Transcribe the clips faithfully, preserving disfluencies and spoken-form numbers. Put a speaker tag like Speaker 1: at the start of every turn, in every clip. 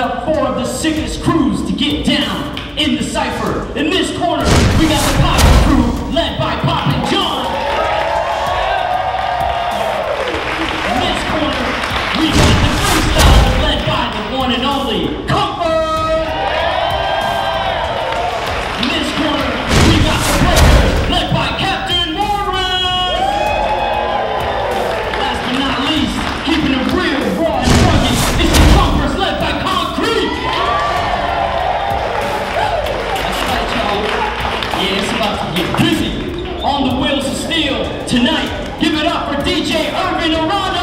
Speaker 1: up four of the sickest crews to get down in the cypher. In this corner, we got the Poppin crew, led by Poppin John. In this corner, we got the freestyle, led by the one and only Comfort. In this corner, we got the breakers, led by Captain Morris. Last but not least, keeping it real, raw and rugged, it's the Comforts, led by Concrete. That's right, y'all. Yeah, it's about to get busy. On the wheels of steel tonight, give it up for D J Irvin Arana.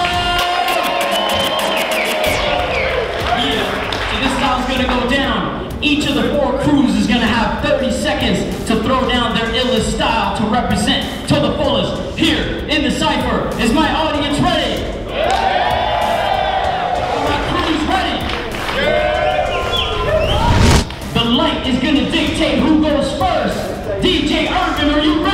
Speaker 1: Gonna go down. Each of the four crews is gonna have thirty seconds to throw down their illest style to represent to the fullest. Here in the cypher, is my audience ready? Are my crews ready? The light is gonna dictate who goes first. D J Irvin, are you ready?